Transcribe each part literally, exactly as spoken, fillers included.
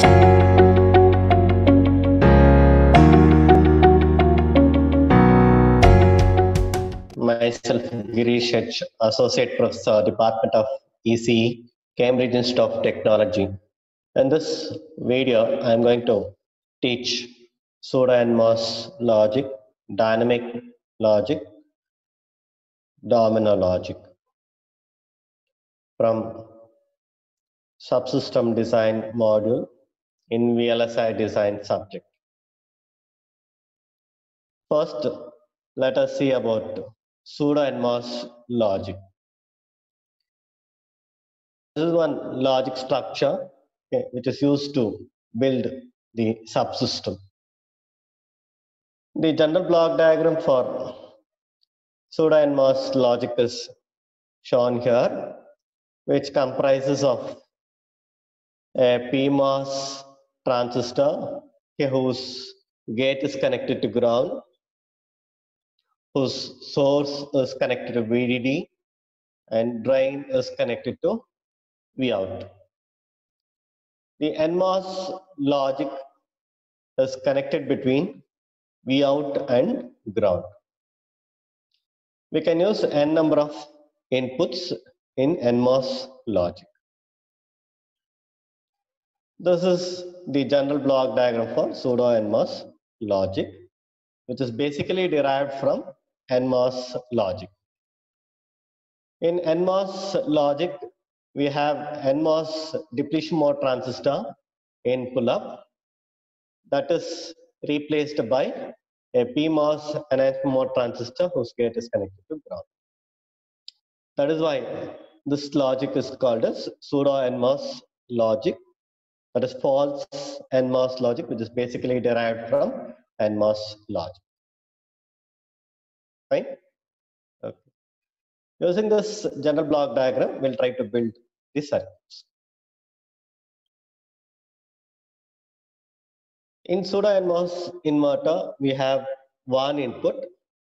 Myself, Girish H, Associate Professor, Department of E C E, Cambridge Institute of Technology. In this video, I am going to teach pseudo-NMOS logic, dynamic logic, domino logic from subsystem design module in V L S I design subject. First, let us see about pseudo-NMOS logic. This is one logic structure, okay, which is used to build the subsystem. The general block diagram for pseudo-NMOS logic is shown here, which comprises of a P MOS transistor, okay, whose gate is connected to ground, whose source is connected to V D D, and drain is connected to Vout. The N MOS logic is connected between Vout and ground. We can use n number of inputs in N MOS logic. This is the general block diagram for pseudo-NMOS logic, which is basically derived from N MOS logic. In N MOS logic, we have N MOS depletion mode transistor in pull-up that is replaced by a P MOS enhancement mode transistor whose gate is connected to ground. That is why this logic is called as pseudo-NMOS logic. That is false N MOS logic, which is basically derived from N MOS logic. Fine? Okay. Using this general block diagram, we'll try to build the circuits. In pseudo-NMOS inverter, we have one input.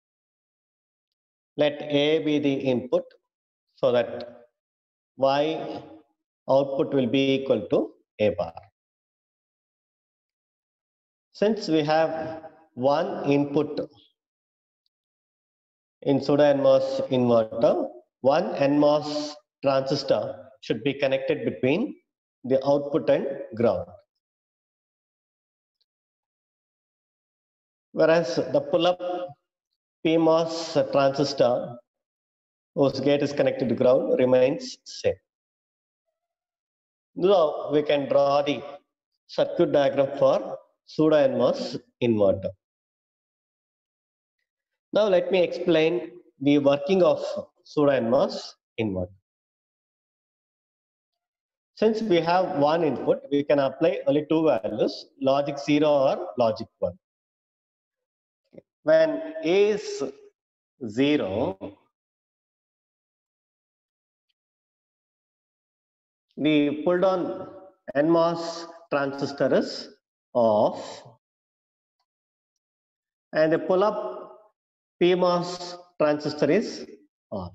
Let A be the input so that Y output will be equal to A bar. Since we have one input in pseudo-NMOS inverter, one N MOS transistor should be connected between the output and ground. Whereas the pull-up P MOS transistor whose gate is connected to ground remains same. Now we can draw the circuit diagram for pseudo-NMOS inverter. Now let me explain the working of pseudo-NMOS inverter. Since we have one input, we can apply only two values, logic zero or logic one. When A is zero, the pull down N MOS transistor is off and the pull up P MOS transistor is on.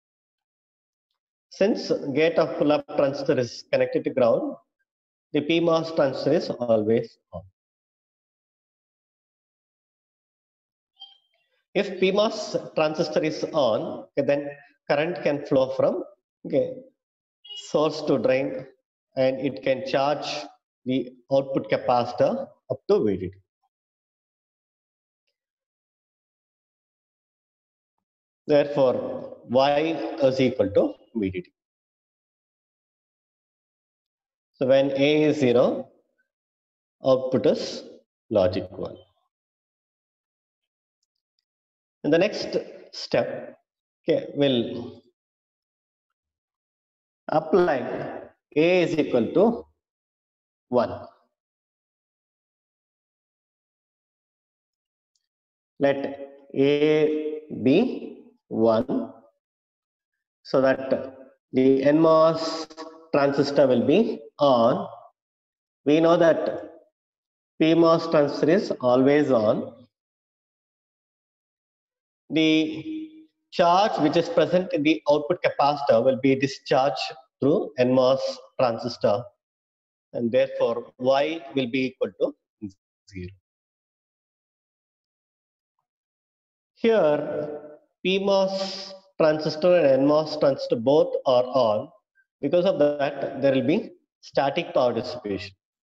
Since gate of pull up transistor is connected to ground, the P MOS transistor is always on. If P MOS transistor is on, okay, then current can flow from okay, source to drain and it can charge the output capacitor up to V D D. Therefore, Y is equal to V D D. So when A is zero, output is logic one. In the next step, okay, we'll apply A is equal to one. Let A be one so that the N MOS transistor will be on. We know that P MOS transistor is always on. The charge which is present in the output capacitor will be discharged through N MOS transistor and therefore Y will be equal to zero. Here, P MOS transistor and N MOS transistor both are on. Because of that, there will be static power dissipation.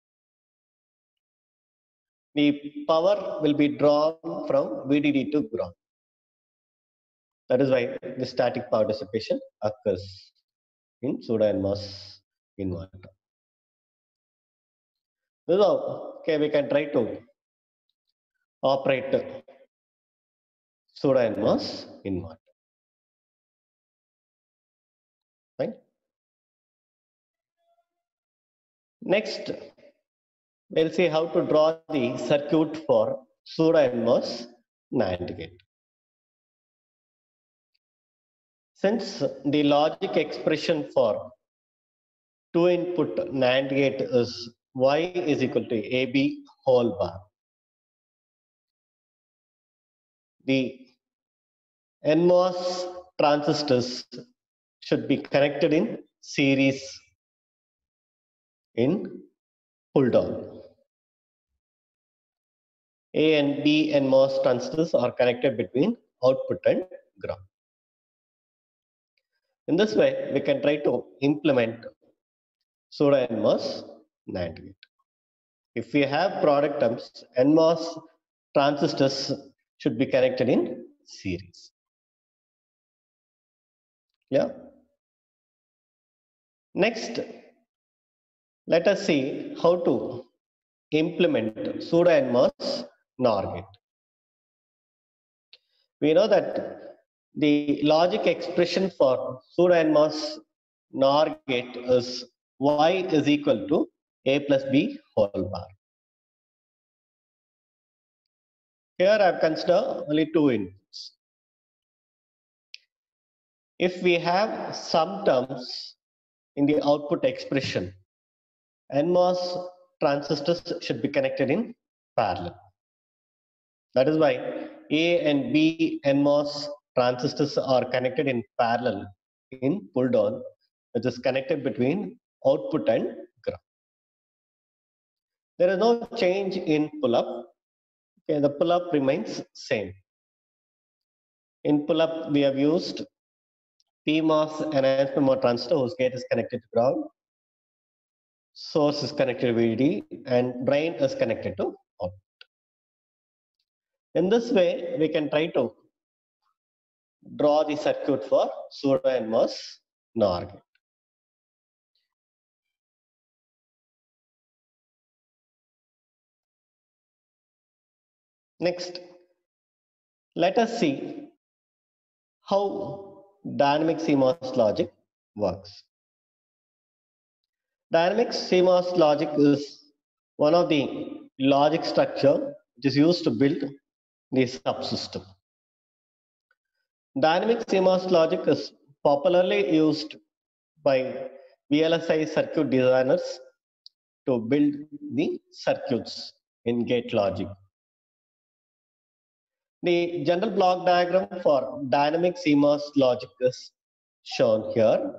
The power will be drawn from V D D to ground. That is why the static power dissipation occurs in pseudo N MOS inverter. So, okay, we can try to operate pseudo N MOS inverter. Right? Next, we'll see how to draw the circuit for pseudo N MOS NAND gate. Since the logic expression for two input NAND gate is Y is equal to A B whole bar, the N MOS transistors should be connected in series in pull down. A and B N MOS transistors are connected between output and ground. In this way, we can try to implement pseudo N MOS NAND gate. If we have product terms, N MOS transistors should be connected in series. Yeah. Next, let us see how to implement pseudo N MOS NOR gate. We know that the logic expression for pseudo N MOS NOR gate is Y is equal to A plus B whole bar. Here I have considered only two inputs. If we have some terms in the output expression, N MOS transistors should be connected in parallel. That is why A and B N MOS transistors are connected in parallel in pull down, which is connected between output and ground. There is no change in pull up. Okay, the pull up remains same. In pull up, we have used P MOS enhancement mode transistor whose gate is connected to ground, source is connected to V D D, and drain is connected to output. In this way, we can try to draw the circuit for pseudo N MOS NOR gate. Next, let us see how dynamic C MOS logic works. Dynamic C MOS logic is one of the logic structure which is used to build the subsystem. Dynamic C MOS logic is popularly used by V L S I circuit designers to build the circuits in gate logic. The general block diagram for dynamic C MOS logic is shown here,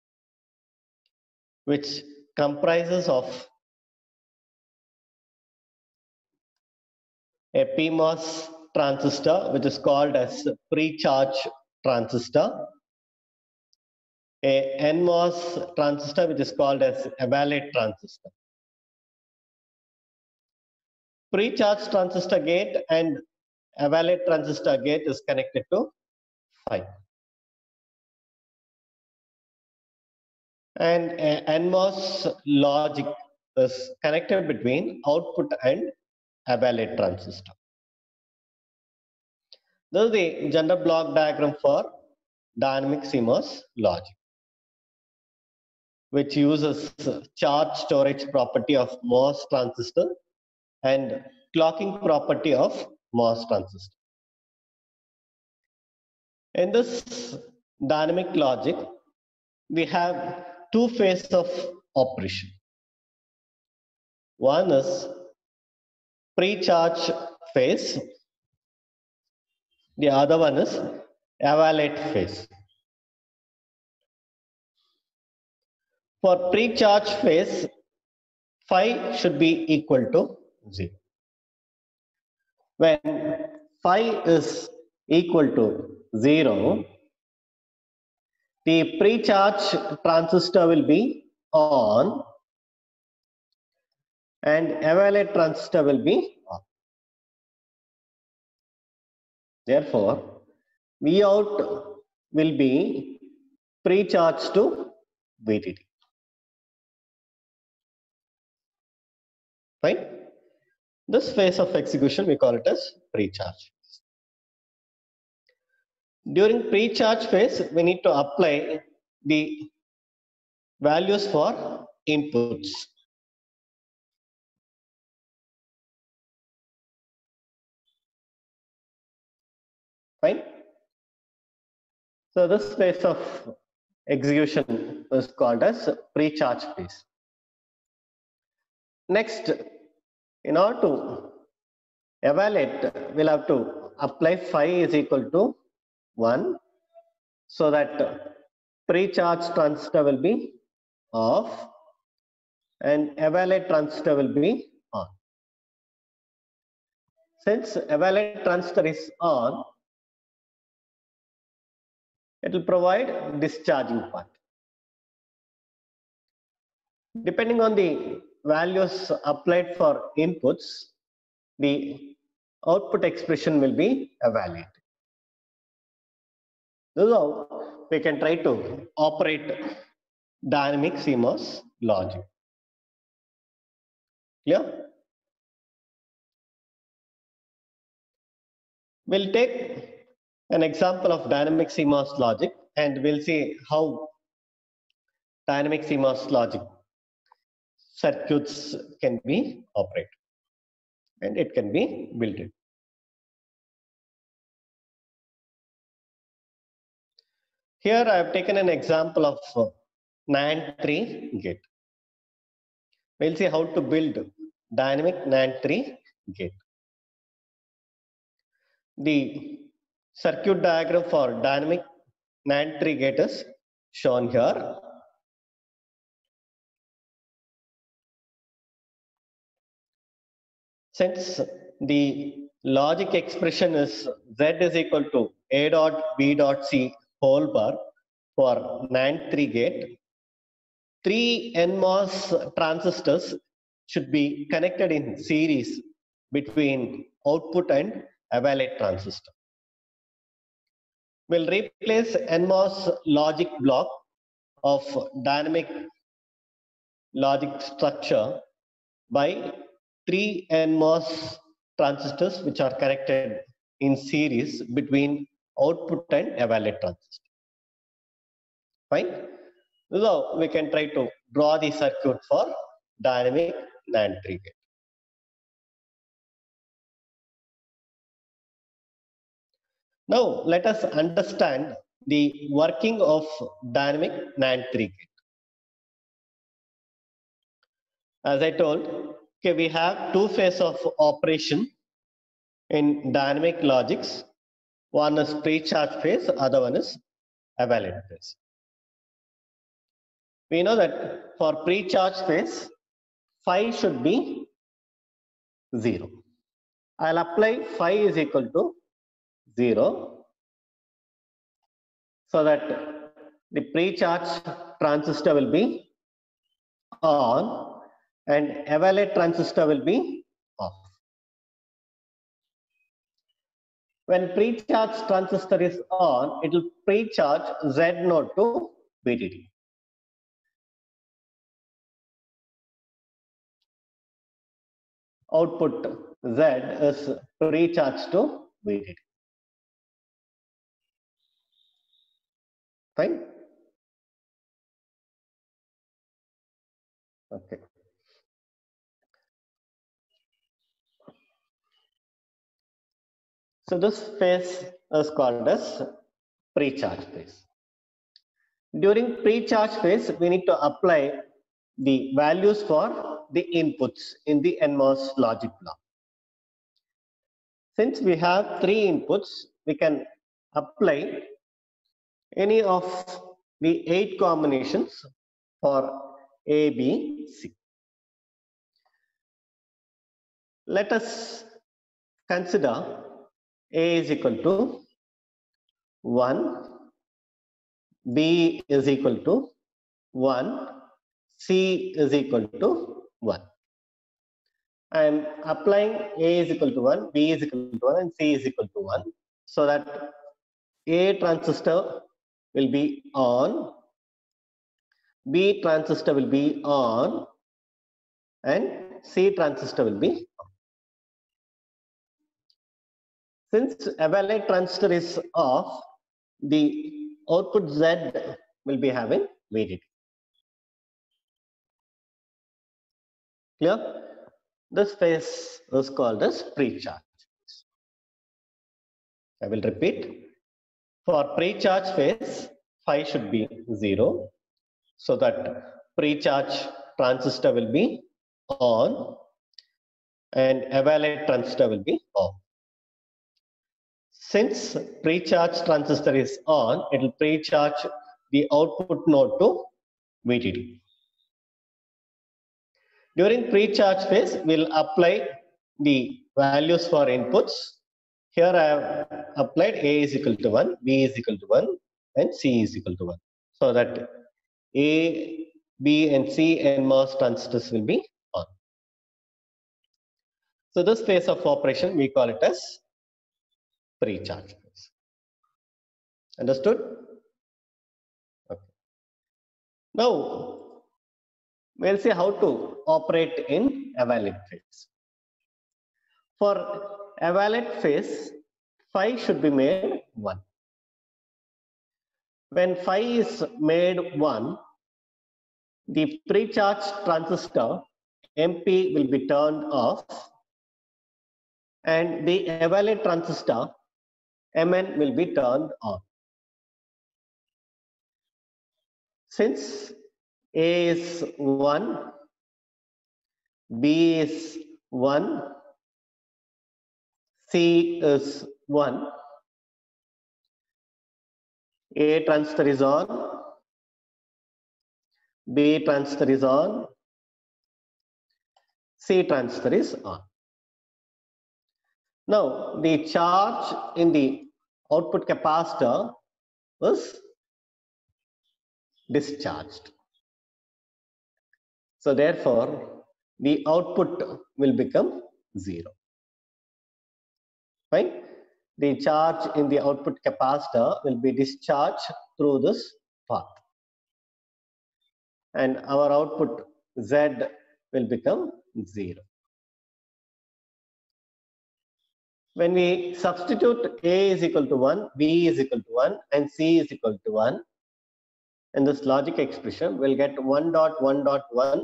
which comprises of a P MOS transistor, which is called as pre-charge transistor, a N MOS transistor, which is called as evaluate transistor. Pre-charge transistor gate and evaluate transistor gate is connected to phi. And a N MOS logic is connected between output and evaluate transistor. This is the general block diagram for dynamic C MOS logic, which uses charge storage property of MOS transistor and clocking property of MOS transistor. In this dynamic logic, we have two phases of operation. One is pre-charge phase. The other one is evaluate phase. For pre-charge phase, phi should be equal to zero. When phi is equal to zero, the pre-charge transistor will be on and evaluate transistor will be off. Therefore, V out will be pre-charge to V D D. Right? This phase of execution we call it as pre-charge. During pre-charge phase, we need to apply the values for inputs. Fine. So this phase of execution is called as pre-charge phase. Next, in order to evaluate, we'll have to apply phi is equal to one, so that pre-charge transistor will be off and evaluate transistor will be on. Since evaluate transistor is on, it will provide discharging part. Depending on the values applied for inputs, the output expression will be evaluated. This is how we can try to operate dynamic C MOS logic. Clear? We'll take an example of dynamic C MOS logic and we'll see how dynamic C MOS logic circuits can be operated and it can be built in. Here I have taken an example of NAND three gate. We'll see how to build dynamic NAND three gate. The circuit diagram for dynamic NAND three gate is shown here. Since the logic expression is Z is equal to A dot B dot C whole bar for NAND three gate, three N MOS transistors should be connected in series between output and evaluate transistor. We'll replace N MOS logic block of dynamic logic structure by three N MOS transistors which are connected in series between output and evaluate transistor. Fine. So we can try to draw the circuit for dynamic NAND three gate. Now let us understand the working of dynamic NAND three gate. As I told, okay, we have two phases of operation in dynamic logics. One is pre-charge phase, other one is evaluate phase. We know that for pre-charge phase, phi should be zero. I'll apply phi is equal to zero so that the pre-charge transistor will be on and evaluate transistor will be off. When pre-charge transistor is on, it will pre-charge Z node to V D D. Output Z is pre-charged to V D D. Fine? Okay. So this phase is called as pre-charge phase. During pre-charge phase, we need to apply the values for the inputs in the N MOS logic block. Since we have three inputs, we can apply any of the eight combinations for A, B, C. Let us consider A is equal to one, B is equal to one, C is equal to one. I am applying A is equal to one, B is equal to one, and C is equal to one, so that A transistor will be on, B transistor will be on, and C transistor will be on. Since evaluate transistor is off, the output Z will be having V D D. Clear? This phase is called as pre-charge. I will repeat. For pre-charge phase, phi should be zero, so that pre-charge transistor will be on and evaluate transistor will be off. Since pre-charge transistor is on, it will pre-charge the output node to V D D. During pre-charge phase, we'll apply the values for inputs. Here I have applied A is equal to one, B is equal to one, and C is equal to one. So that A, B, and C N MOS transistors will be on. So this phase of operation, we call it as pre-charge phase. Understood? Okay. Now, we'll see how to operate in evaluate phase. For evaluate phase, phi should be made one. When phi is made one, the pre-charged transistor M P will be turned off, and the evaluate transistor M N will be turned on. Since A is one, B is one, C is one, A transistor is on, B transistor is on, C transistor is on. Now, the charge in the output capacitor is discharged. So therefore, the output will become zero. Right? The charge in the output capacitor will be discharged through this path. And our output Z will become zero. When we substitute A is equal to one, B is equal to one, and C is equal to one, in this logic expression, we'll get one dot one dot one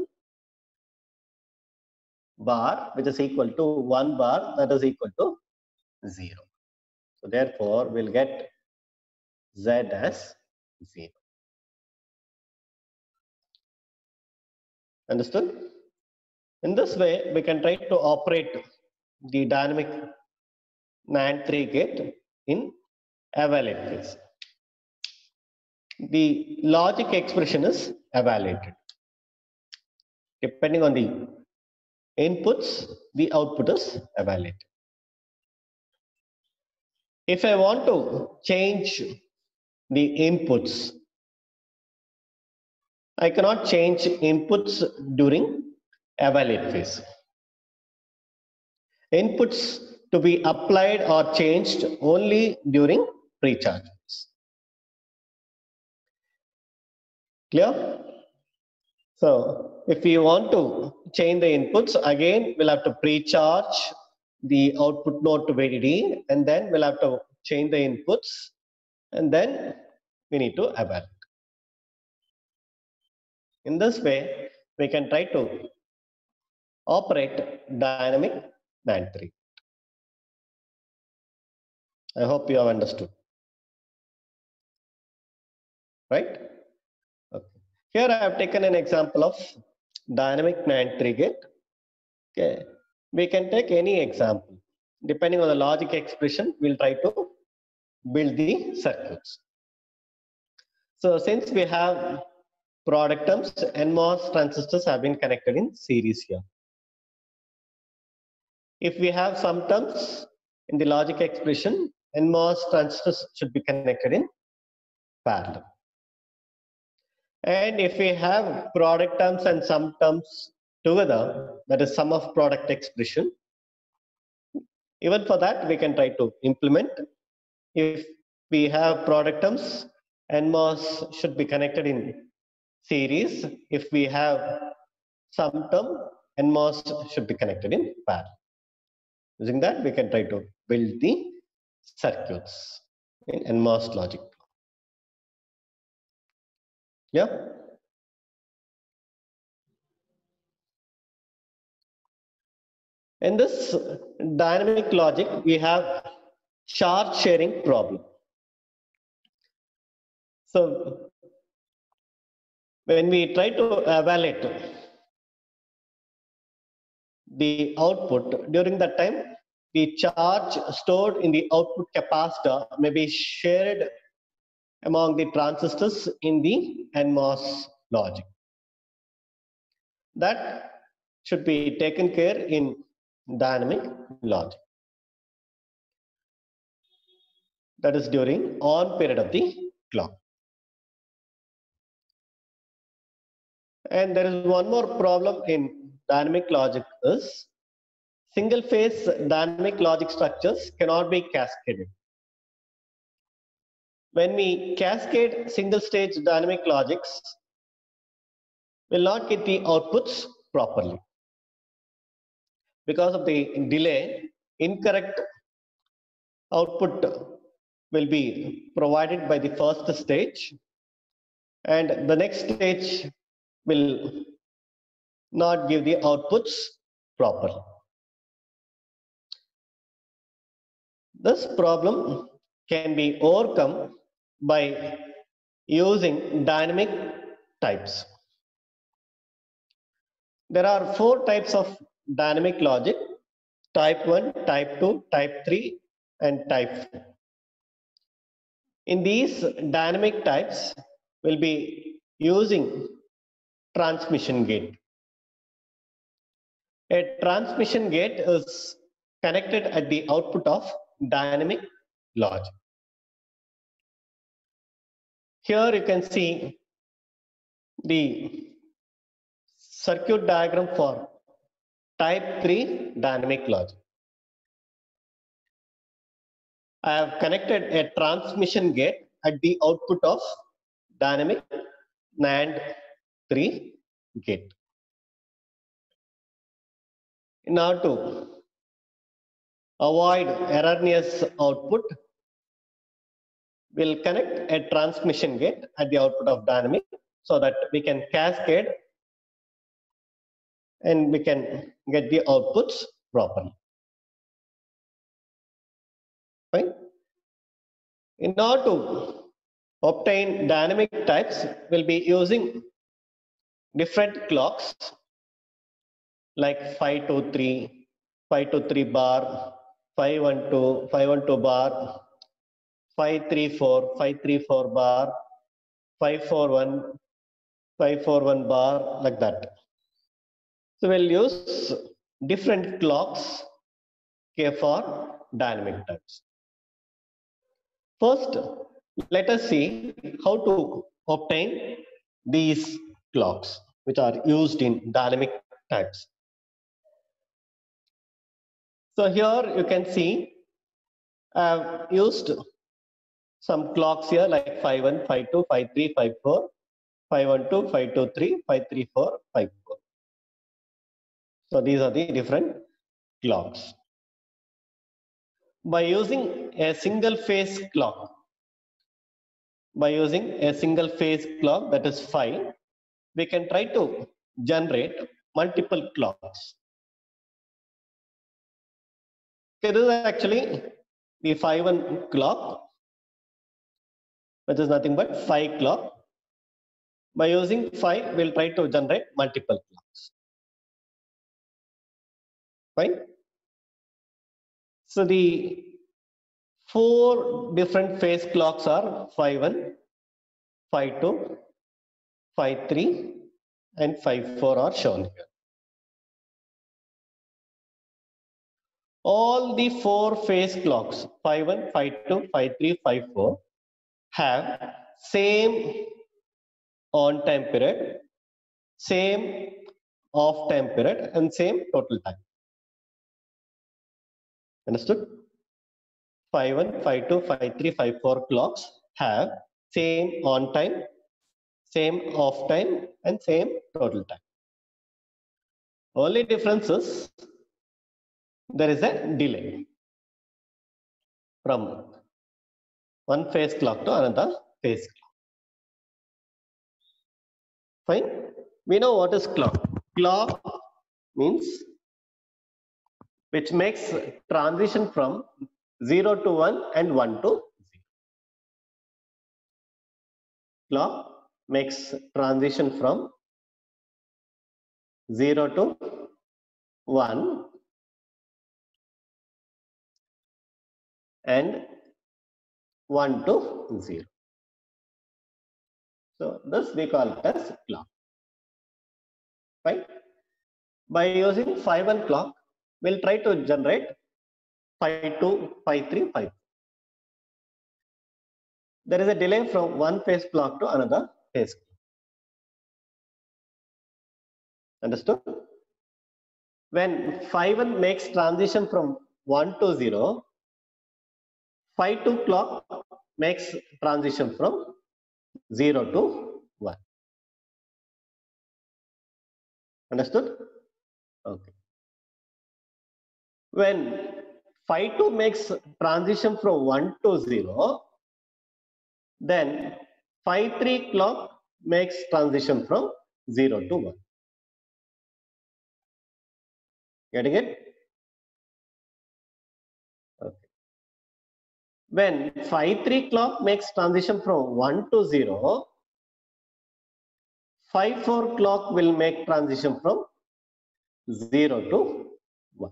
bar, which is equal to one bar, that is equal to zero. So therefore, we'll get Z as zero. Understood? In this way, we can try to operate the dynamic NAND three gate in evaluate phase. The logic expression is evaluated. Depending on the inputs, the output is evaluated. If I want to change the inputs, I cannot change inputs during evaluate phase. Inputs to be applied or changed only during pre-charge phase. Clear? So if we want to change the inputs, again we'll have to pre-charge the output node to V D D, and then we'll have to change the inputs, and then we need to evaluate. In this way, we can try to operate dynamic NAND three. I hope you have understood. Right? Okay. Here I have taken an example of dynamic NAND three gate. Okay. We can take any example. Depending on the logic expression, we'll try to build the circuits. So since we have product terms, N MOS transistors have been connected in series here. if we have some terms in the logic expression, N MOS transistors should be connected in parallel. And if we have product terms and sum terms together, that is sum of product expression, even for that we can try to implement. If we have product terms, N MOS should be connected in series. If we have sum term, N MOS should be connected in parallel. Using that, we can try to build the circuits in N MOS logic. Yeah. In this dynamic logic, we have charge sharing problem. So when we try to evaluate the output, during that time, the charge stored in the output capacitor may be shared among the transistors in the N MOS logic. That should be taken care in dynamic logic. That is during on period of the clock. And there is one more problem in dynamic logic is single phase dynamic logic structures cannot be cascaded. When we cascade single stage dynamic logics, will not get the outputs properly. Because of the delay, incorrect output will be provided by the first stage, and the next stage will not give the outputs properly. This problem can be overcome by using dynamic types. There are four types of dynamic logic: type one, type two, type three, and type four. In these dynamic types, we'll be using transmission gate. A transmission gate is connected at the output of dynamic logic. Here you can see the circuit diagram for type three dynamic logic. I have connected a transmission gate at the output of dynamic NAND three gate. In order to avoid erroneous output, we'll connect a transmission gate at the output of dynamic so that we can cascade and we can get the outputs properly. Fine. In order to obtain dynamic types, we'll be using different clocks like five two three, five two three bar, five one two, five one two bar, five three four, five three four bar, five four one, five four one bar, like that. So we'll use different clocks okay, for dynamic types. First, let us see how to obtain these clocks which are used in dynamic types. So here you can see I have used some clocks here like five one, five two, five three, five four, five one two, five two three, five three four, five four. So these are the different clocks. By using a single phase clock, by using a single phase clock, that is five, we can try to generate multiple clocks. Okay, this is actually the five one clock, which is nothing but five clock. By using five, we'll try to generate multiple clocks. Fine. So the four different phase clocks are five one, five two, five three, and five four are shown here. all the four phase clocks phi one, phi two, phi three, phi four have same on time period, same off time period, and same total time. Understood? phi one, phi two, phi three, phi four clocks have same on time, same off time, and same total time. Only difference is there is a delay from one phase clock to another phase clock. Fine. We know what is clock. Clock means which makes transition from zero to one and one to zero. Clock makes transition from zero to one and one to zero. So this we call it as clock. Right? By using phi one clock, we'll try to generate phi two, phi three, phi four. There is a delay from one phase clock to another phase clock. Understood? When phi one makes transition from one to zero, phi two clock makes transition from zero to one. Understood? Okay. When phi two makes transition from one to zero, then phi three clock makes transition from zero to one. Getting it? Okay. When phi three clock makes transition from one to zero, phi four clock will make transition from zero to one.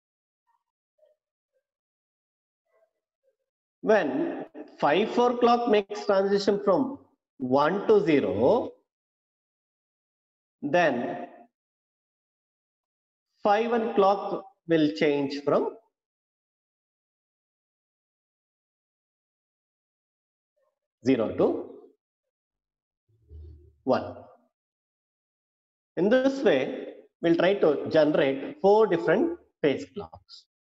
When phi four clock makes transition from one to zero, then phi one clock will change from zero to one. In this way, we'll try to generate four different phase clocks.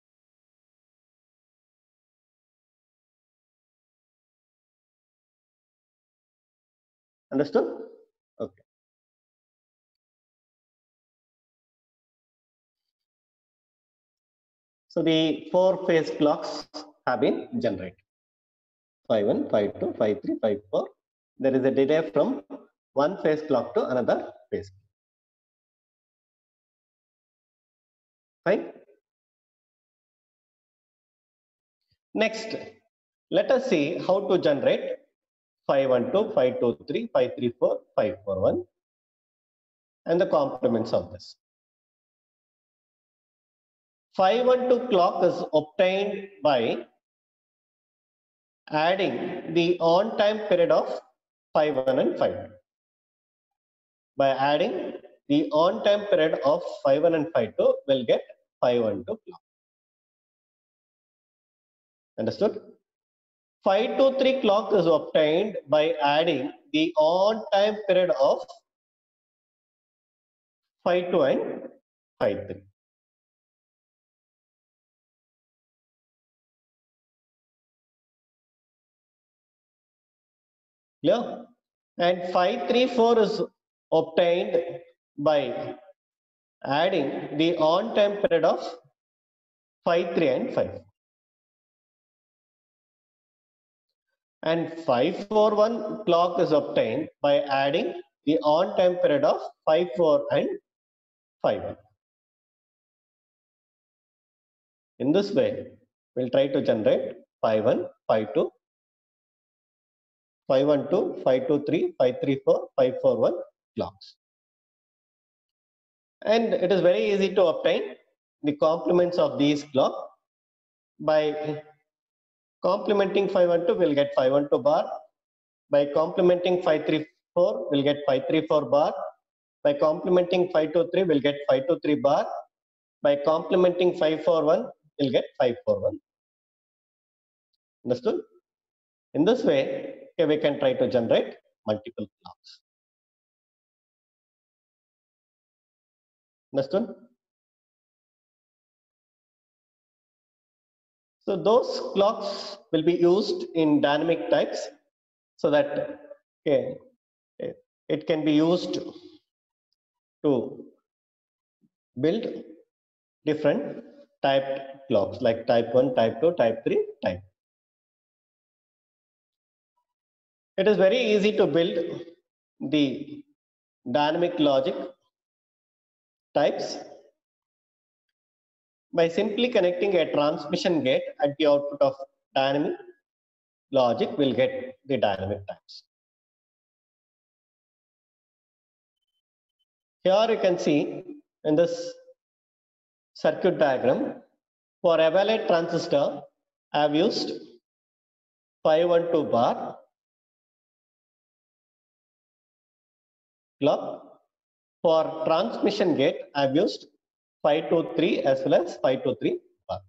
Understood? Okay. So the four phase clocks have been generated. phi one, phi two, phi three, phi four. There is a delay from one phase clock to another phase. Fine. Next, let us see how to generate phi one two, phi two three, phi three four, phi four one, and the complements of this. phi one two clock is obtained by adding the on time period of phi one and phi two. By adding the on time period of phi one and phi two, will get phi one two clock. Understood? phi two three clock is obtained by adding the on time period of phi two and phi three. Clear? And phi three four is obtained by adding the on time period of phi three and phi four. And phi four one clock is obtained by adding the on time period of phi four and phi one. In this way, we'll try to generate phi one, phi two, phi one two, phi two three, phi three four, phi four one clocks. And it is very easy to obtain the complements of these clocks. By complementing phi one two, we'll get phi one two bar. By complementing phi three four, we'll get phi three four bar. By complementing phi two three, we'll get phi two three bar. By complementing phi four one, will get five four one. Understood? In this way, okay, we can try to generate multiple clocks. Understood? So those clocks will be used in dynamic types so that okay, it can be used to build different typed clocks like type one, type two, type three, type. It is very easy to build the dynamic logic types by simply connecting a transmission gate at the output of dynamic logic. Will get the dynamic types. Here you can see in this circuit diagram, for evaluate transistor, I have used five one two bar clock. For transmission gate, I have used five two three as well as five two three bar.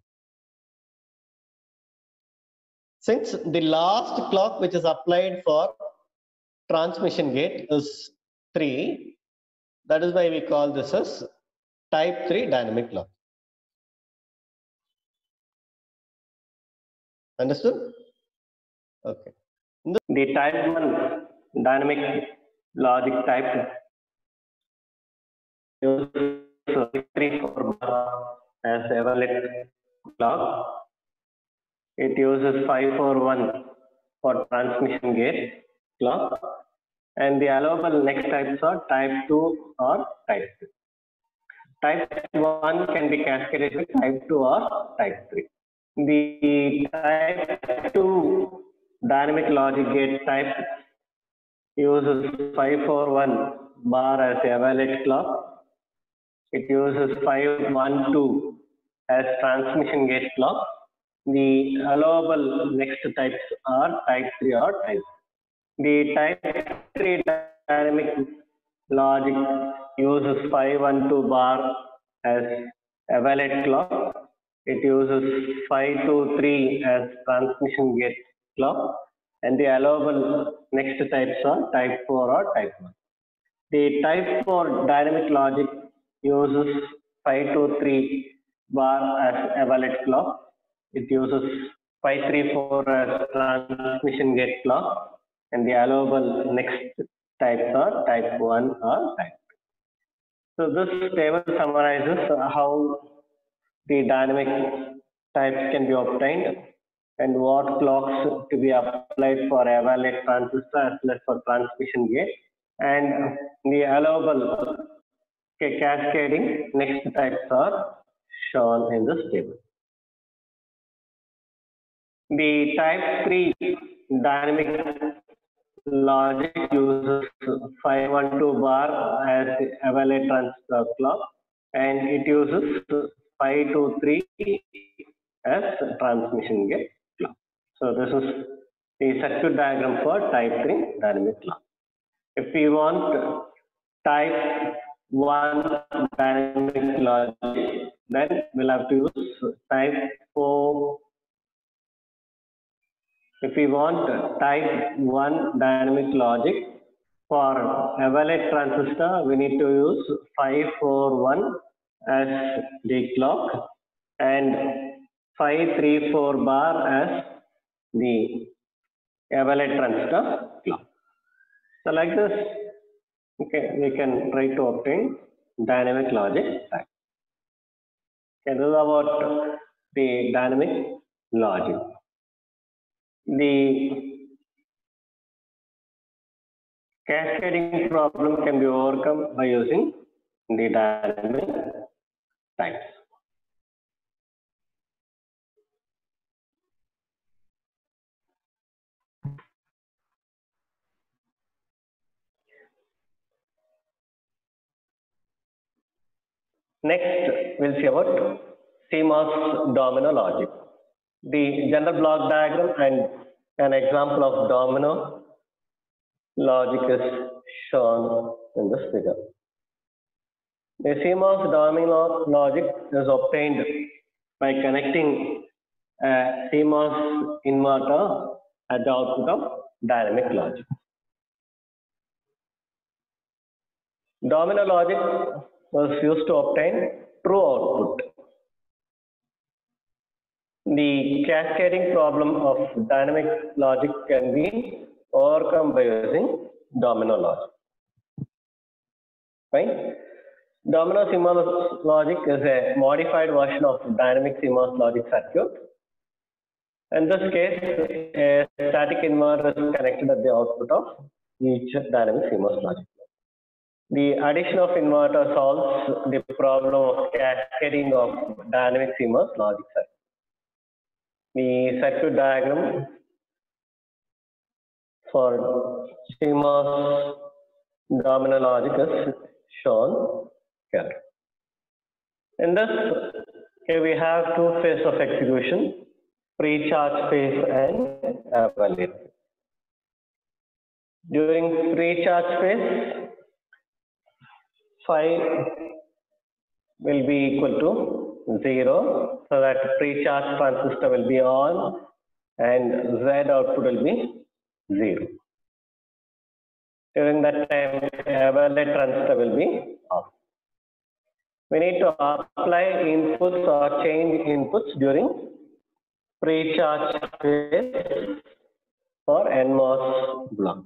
Since the last clock which is applied for transmission gate is three, that is why we call this as type three dynamic clock. Understood? Okay. The type one dynamic logic type uses three four bar as evaluate clock. It uses five four one for transmission gate clock, and the allowable next types are type two or type three. Type one can be cascaded with type two or type three. The type two dynamic logic gate type uses five four one bar as evaluate clock. It uses five one two as transmission gate clock. The allowable next types are type three or type. The type three dynamic logic uses five one two bar as evaluate clock. It uses five two three as transmission gate clock, and the allowable next types are type four or type one. The type four dynamic logic uses five two three bar as evaluate clock. It uses five three four as transmission gate clock, and the allowable next types are type one or type two. So this table summarizes how the dynamic types can be obtained and what clocks to be applied for evaluate transistor as well as for transmission gate, and the allowable cascading next types are shown in this table. The type three dynamic logic uses five one two bar as evaluate transistor clock, and it uses five two three as transmission gate clock. So this is the circuit diagram for type three dynamic clock. If we want type one dynamic logic, then we'll have to use type four. If we want type one dynamic logic for evaluate transistor, we need to use five four one as the clock and five three four bar as the evaluate transistor clock. So like this, okay, we can try to obtain dynamic logic type. Okay, this is about the dynamic logic. The cascading problem can be overcome by using the dynamic types. Next, we'll see about C MOS domino logic. The general block diagram and an example of domino logic is shown in this figure. The C MOS domino logic is obtained by connecting a C MOS inverter at the output of dynamic logic. Domino logic was used to obtain true output. The cascading problem of dynamic logic can be overcome by using domino logic. Right? Domino C MOS logic is a modified version of dynamic C MOS logic circuit. In this case, a static inverter is connected at the output of each dynamic C MOS logic. The addition of inverter solves the problem of cascading of dynamic C MOS logic circuit. The circuit diagram for C MOS domino logic is shown here. In this, here we have two phases of execution, pre-charge phase and evaluate. During pre-charge phase, phi will be equal to zero, so that pre-charge transistor will be on and Z output will be zero. During that time, evaluate transistor will be off. We need to apply inputs or change inputs during pre-charge phase for N MOS block.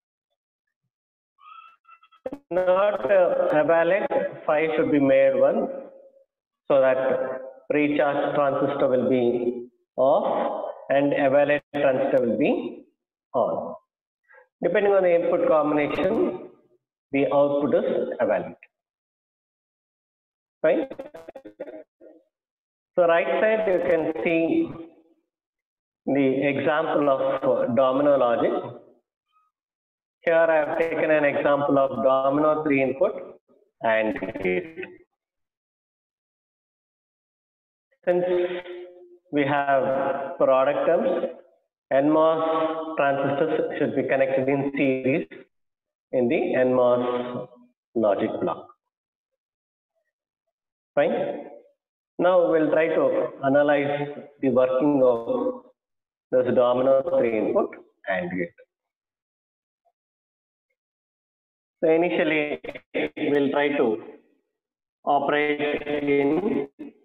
In order to evaluate, phi should be made one, so that pre-charge transistor will be off and evaluate transistor will be on. Depending on the input combination, the output is evaluated. Right? So right side you can see the example of domino logic. Here I have taken an example of domino three input and gate. Since we have product terms, N MOS transistors should be connected in series in the N MOS logic block. Fine. Now we'll try to analyze the working of this domino three input and gate. So initially we'll try to operate in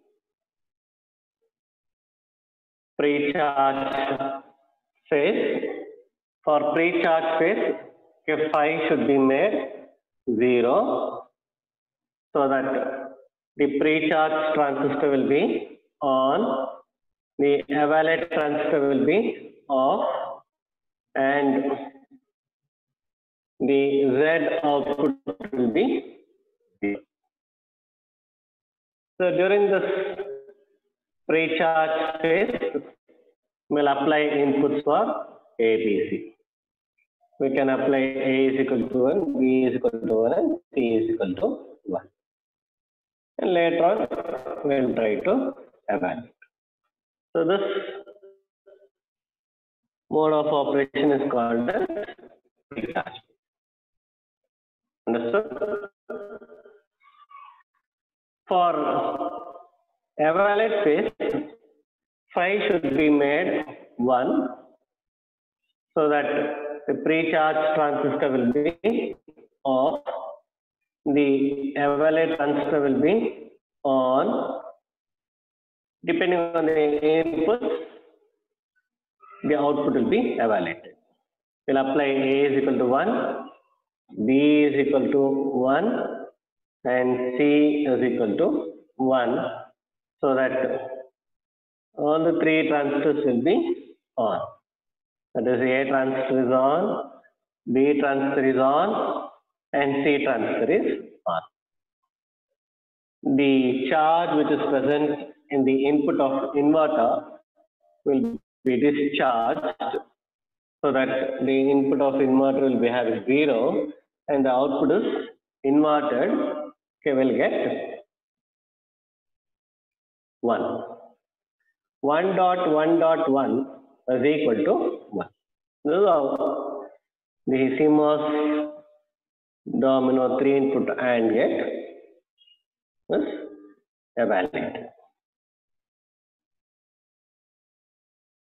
pre-charge phase. For pre-charge phase, if phi should be made zero, so that the pre-charge transistor will be on, the evaluate transistor will be off, and the Z output will be zero. So during this pre-charge phase, we'll apply inputs for A, B, C. We can apply A is equal to one, B is equal to one, and C is equal to one. And later on, we'll try to evaluate. So this mode of operation is called as pre-charge. Understood? For evaluate phase, phi should be made one, so that the pre-charge transistor will be off, the evaluate transistor will be on. Depending on the inputs, the output will be evaluated. We'll apply A is equal to one, B is equal to one, and C is equal to one, so that all the three transistors will be on. That is, A transistor is on, B transistor is on, and C transistor is on. The charge which is present in the input of inverter will be discharged, so that the input of inverter will be having zero and the output is inverted. Okay, we'll get one. one dot one dot one is equal to one. This is how the C MOS domino three input AND gate is evaluated.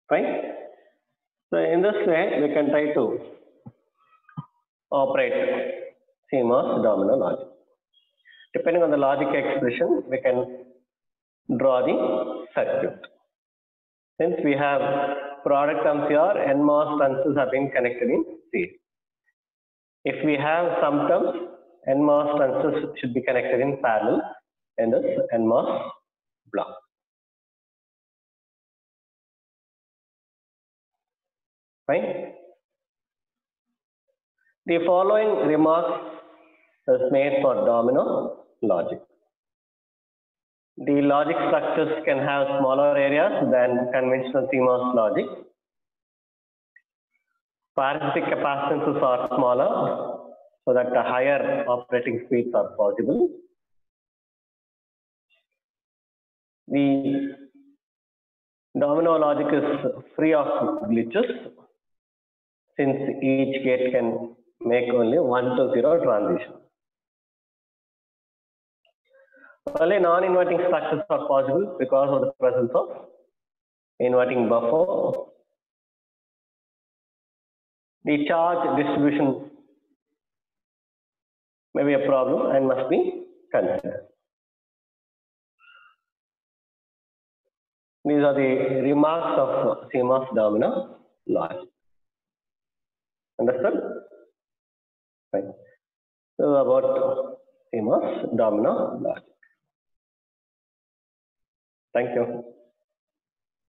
Fine. So in this way, we can try to operate C MOS domino logic. Depending on the logic expression, we can draw the circuit. Since we have product terms here, N MOS transistors's have been connected in series. If we have some terms, N MOS transistors should be connected in parallel in this N MOS block. Fine. The following remarks is made for domino logic. The logic structures can have smaller areas than conventional C MOS logic. Parasitic capacitances are smaller so that the higher operating speeds are possible. The domino logic is free of glitches since each gate can make only one to zero transition. Only non-inverting structures are possible because of the presence of inverting buffer. The charge distribution may be a problem and must be considered. These are the remarks of C MOS domino logic. Understood? Fine. So about C MOS domino logic. Thank you.